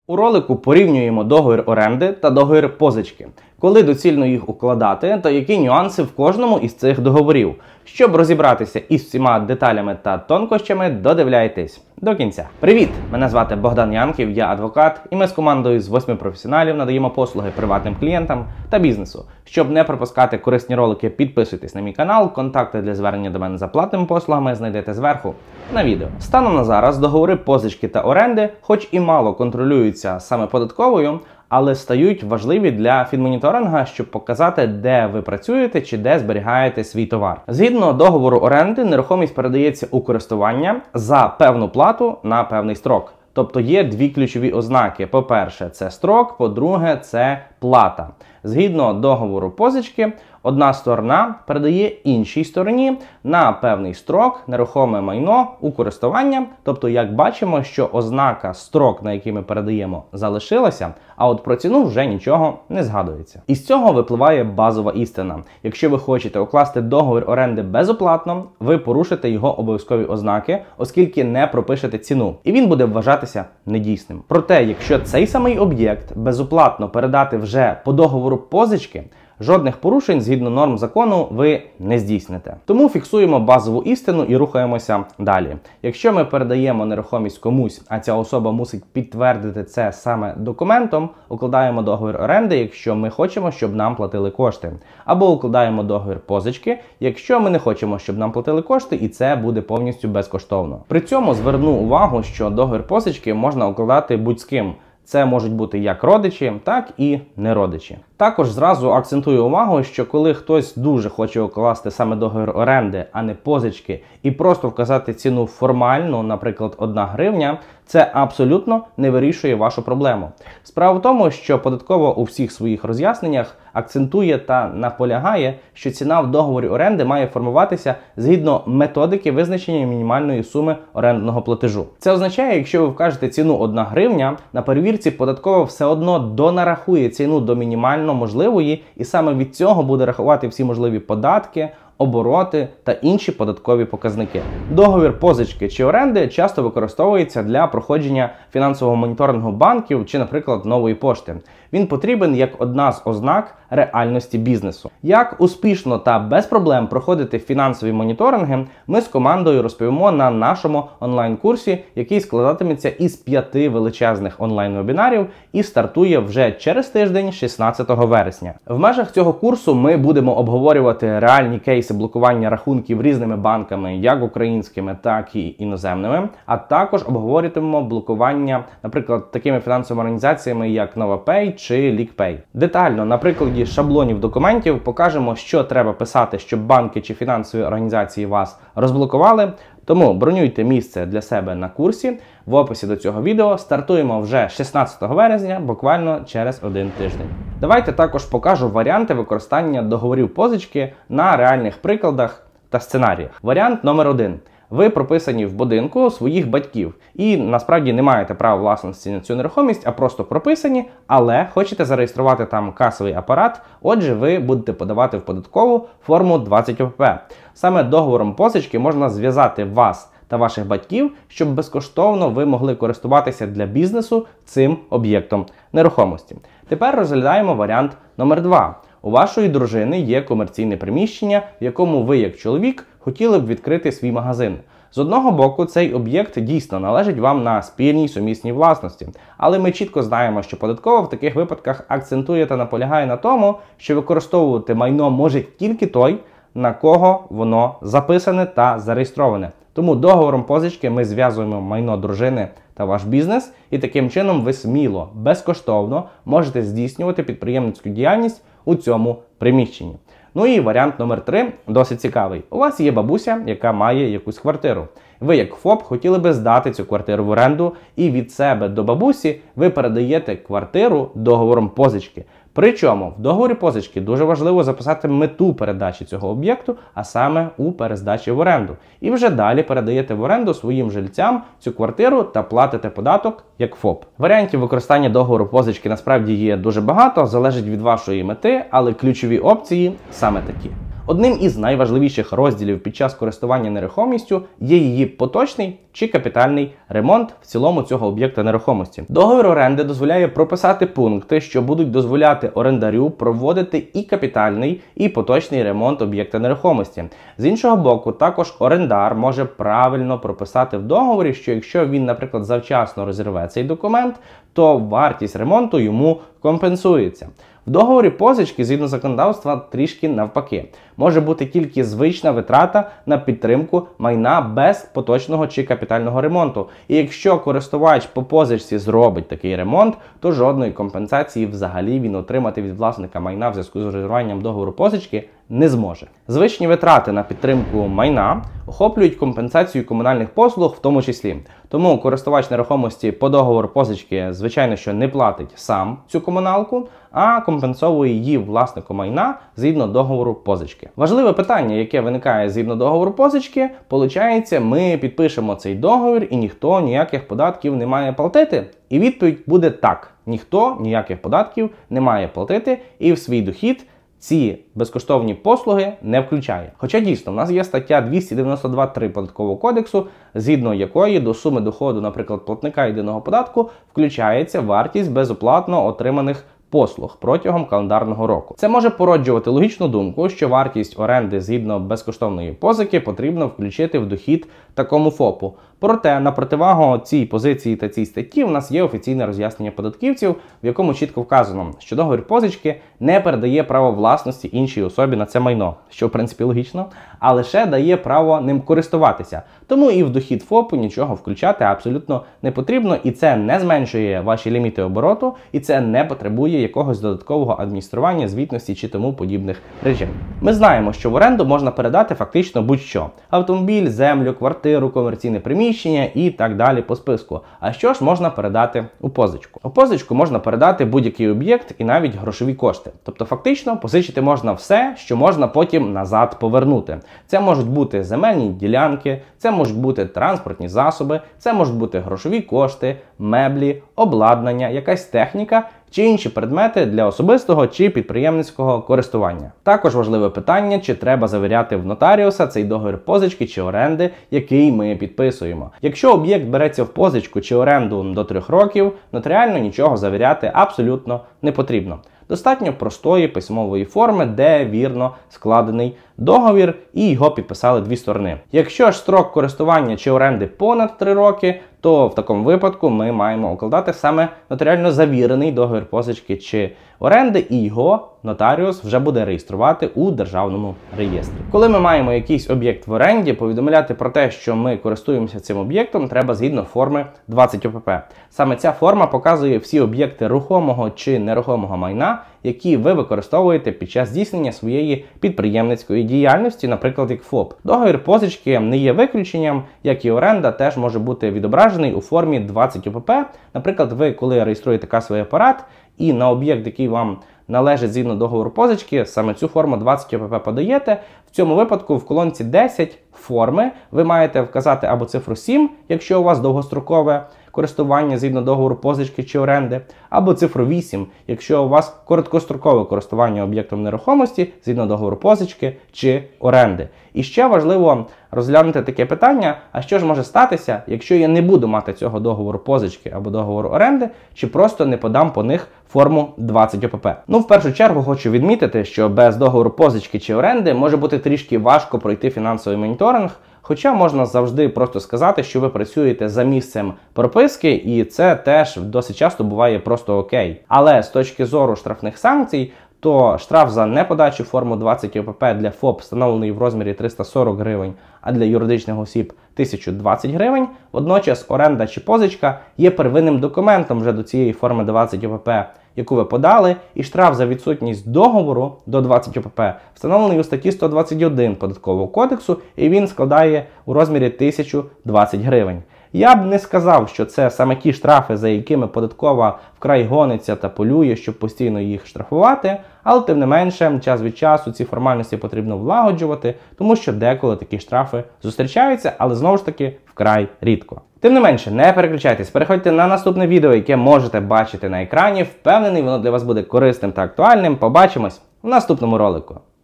У ролику порівнюємо договір оренди та договір позички. Коли доцільно їх укладати та які нюанси в кожному із цих договорів. Щоб розібратися із всіма деталями та тонкощами, додивляйтесь до кінця. Привіт! Мене звати Богдан Янків, я адвокат, і ми з командою з 8 професіоналів надаємо послуги приватним клієнтам та бізнесу. Щоб не пропускати корисні ролики, підписуйтесь на мій канал, контакти для звернення до мене за платними послугами знайдете зверху на відео. Станом на зараз договори позички та оренди, хоч і мало контролюються саме податковою, але стають важливі для фінмоніторинга, щоб показати, де ви працюєте чи де зберігаєте свій товар. Згідно договору оренди, нерухомість передається у користування за певну плату на певний строк. Тобто є дві ключові ознаки. По-перше, це строк, по-друге, це плата. Згідно договору позички, одна сторона передає іншій стороні на певний строк нерухоме майно у користування. Тобто, як бачимо, що ознака строк, на який ми передаємо, залишилася, а от про ціну вже нічого не згадується. Із цього випливає базова істина. Якщо ви хочете укласти договір оренди безоплатно, ви порушите його обов'язкові ознаки, оскільки не пропишете ціну. І він буде вважатися недійсним. Проте, якщо цей самий об'єкт безоплатно передати вже по договору позички, жодних порушень згідно норм закону ви не здійсните. Тому фіксуємо базову істину і рухаємося далі. Якщо ми передаємо нерухомість комусь, а ця особа мусить підтвердити це саме документом, укладаємо договір оренди, якщо ми хочемо, щоб нам платили кошти. Або укладаємо договір позички, якщо ми не хочемо, щоб нам платили кошти, і це буде повністю безкоштовно. При цьому зверну увагу, що договір позички можна укладати будь з ким. Це можуть бути як родичі, так і неродичі. Також зразу акцентую увагу, що коли хтось дуже хоче укласти саме договір оренди, а не позички, і просто вказати ціну формально, наприклад, 1 гривня, це абсолютно не вирішує вашу проблему. Справа в тому, що податкова у всіх своїх роз'ясненнях акцентує та наполягає, що ціна в договорі оренди має формуватися згідно методики визначення мінімальної суми орендного платежу. Це означає, якщо ви вкажете ціну 1 гривня, на перевірці податкова все одно донарахує ціну до мінімально можливої, і саме від цього буде рахувати всі можливі податки, обороти та інші податкові показники. Договір позички чи оренди часто використовується для проходження фінансового моніторингу банків чи, наприклад, Нової пошти. Він потрібен як одна з ознак реальності бізнесу. Як успішно та без проблем проходити фінансові моніторинги, ми з командою розповімо на нашому онлайн-курсі, який складатиметься із 5 величезних онлайн-вебінарів і стартує вже через тиждень, 16 вересня. В межах цього курсу ми будемо обговорювати реальні кейси блокування рахунків різними банками, як українськими, так і іноземними, а також обговорюватимемо блокування, наприклад, такими фінансовими організаціями, як NovaPay чи LeakPay. Детально, на прикладі шаблонів документів, покажемо, що треба писати, щоб банки чи фінансові організації вас розблокували. Тому бронюйте місце для себе на курсі. В описі до цього відео стартуємо вже 16 вересня, буквально через 1 тиждень. Давайте також покажу варіанти використання договорів позички на реальних прикладах та сценаріях. Варіант номер 1. Ви прописані в будинку своїх батьків і насправді не маєте права власності на цю нерухомість, а просто прописані, але хочете зареєструвати там касовий апарат, отже ви будете подавати в податкову форму 20 ОП. Саме договором позички можна зв'язати вас та ваших батьків, щоб безкоштовно ви могли користуватися для бізнесу цим об'єктом нерухомості. Тепер розглядаємо варіант номер 2. У вашої дружини є комерційне приміщення, в якому ви, як чоловік, хотіли б відкрити свій магазин. З одного боку, цей об'єкт дійсно належить вам на спільній сумісній власності. Але ми чітко знаємо, що податкова в таких випадках акцентує та наполягає на тому, що використовувати майно може тільки той, на кого воно записане та зареєстроване. Тому договором позички ми зв'язуємо майно дружини та ваш бізнес, і таким чином ви сміло, безкоштовно можете здійснювати підприємницьку діяльність у цьому приміщенні. Ну і варіант номер 3 досить цікавий. У вас є бабуся, яка має якусь квартиру. Ви, як ФОП, хотіли би здати цю квартиру в оренду, і від себе до бабусі ви передаєте квартиру договором позички. Причому в договорі позички дуже важливо записати мету передачі цього об'єкту, а саме у перездачі в оренду. І вже далі передаєте в оренду своїм жильцям цю квартиру та платите податок як ФОП. Варіантів використання договору позички насправді є дуже багато, залежить від вашої мети, але ключові опції саме такі. Одним із найважливіших розділів під час користування нерухомістю є її поточний чи капітальний ремонт в цілому цього об'єкта нерухомості. Договір оренди дозволяє прописати пункти, що будуть дозволяти орендарю проводити і капітальний, і поточний ремонт об'єкта нерухомості. З іншого боку, також орендар може правильно прописати в договорі, що якщо він, наприклад, завчасно розірве цей документ, то вартість ремонту йому компенсується. В договорі позички, згідно законодавства, трішки навпаки. Може бути тільки звична витрата на підтримку майна без поточного чи капітального ремонту. І якщо користувач по позичці зробить такий ремонт, то жодної компенсації взагалі він отримати від власника майна в зв'язку з розірванням договору позички не зможе. Звичні витрати на підтримку майна охоплюють компенсацію комунальних послуг в тому числі. Тому користувач нерухомості по договору позички, звичайно, що не платить сам цю комуналку, а компенсовує її власнику майна згідно договору позички. Важливе питання, яке виникає згідно договору позички, виходить, ми підпишемо цей договір і ніхто ніяких податків не має платити? І відповідь буде так. Ніхто ніяких податків не має платити і в свій дохід ці безкоштовні послуги не включає. Хоча дійсно, в нас є стаття 292.3 Податкового кодексу, згідно якої до суми доходу, наприклад, платника єдиного податку включається вартість безоплатно отриманих послуг протягом календарного року. Це може породжувати логічну думку, що вартість оренди згідно безкоштовної позики потрібно включити в дохід такому ФОПу. Проте, на противагу цій позиції та цій статті, в нас є офіційне роз'яснення податківців, в якому чітко вказано, що договір позички не передає право власності іншій особі на це майно, що в принципі логічно, а лише дає право ним користуватися. Тому і в дохід ФОПу нічого включати абсолютно не потрібно, і це не зменшує ваші ліміти обороту, і це не потребує якогось додаткового адміністрування, звітності чи тому подібних режимів. Ми знаємо, що в оренду можна передати фактично будь-що: автомобіль, землю, квартиру, комерційне приміщення і так далі по списку. А що ж можна передати у позичку? У позичку можна передати будь-який об'єкт і навіть грошові кошти. Тобто фактично позичити можна все, що можна потім назад повернути. Це можуть бути земельні ділянки, це можуть бути транспортні засоби, це можуть бути грошові кошти, меблі, обладнання, якась техніка чи інші предмети для особистого чи підприємницького користування. Також важливе питання, чи треба завіряти в нотаріуса цей договір позички чи оренди, який ми підписуємо. Якщо об'єкт береться в позичку чи оренду до 3 років, нотаріально нічого завіряти абсолютно не потрібно. Достатньо простої письмової форми, де вірно складений договір і його підписали дві сторони. Якщо ж строк користування чи оренди понад 3 роки, то в такому випадку ми маємо укладати саме нотаріально завірений договір позички чи оренди, і його нотаріус вже буде реєструвати у державному реєстрі. Коли ми маємо якийсь об'єкт в оренді, повідомляти про те, що ми користуємося цим об'єктом, треба згідно форми 20 ОПП. Саме ця форма показує всі об'єкти рухомого чи нерухомого майна, які ви використовуєте під час здійснення своєї підприємницької діяльності, наприклад, як ФОП. Договір позички не є виключенням, як і оренда теж може бути відображений у формі 20 ОПП. Наприклад, ви, коли реєструєте касовий апарат і на об'єкт, який вам належить згідно договору позички, саме цю форму 20 ОПП подаєте. В цьому випадку в колонці 10 форми ви маєте вказати або цифру 7, якщо у вас довгострокове користування згідно договору позички чи оренди, або цифру 8, якщо у вас короткострокове користування об'єктом нерухомості згідно договору позички чи оренди. І ще важливо розглянути таке питання, а що ж може статися, якщо я не буду мати цього договору позички або договору оренди, чи просто не подам по них форму 20 ОПП. Ну, в першу чергу хочу відмітити, що без договору позички чи оренди може бути трішки важко пройти фінансовий моніторинг, хоча можна завжди просто сказати, що ви працюєте за місцем прописки, і це теж досить часто буває просто окей. Але з точки зору штрафних санкцій, то штраф за неподачу форму 20 ОПП для ФОП встановлений в розмірі 340 гривень, а для юридичних осіб 1020 гривень. Водночас оренда чи позичка є первинним документом вже до цієї форми 20 ОПП, яку ви подали, і штраф за відсутність договору до 20 ОПП встановлений у статті 121 Податкового кодексу, і він складає у розмірі 1020 гривень. Я б не сказав, що це саме ті штрафи, за якими податкова вкрай гониться та полює, щоб постійно їх штрафувати, але тим не менше, час від часу ці формальності потрібно влагоджувати, тому що деколи такі штрафи зустрічаються, але знову ж таки вкрай рідко. Тим не менше, не переключайтесь, переходьте на наступне відео, яке можете бачити на екрані. Впевнений, воно для вас буде корисним та актуальним. Побачимось в наступному ролику.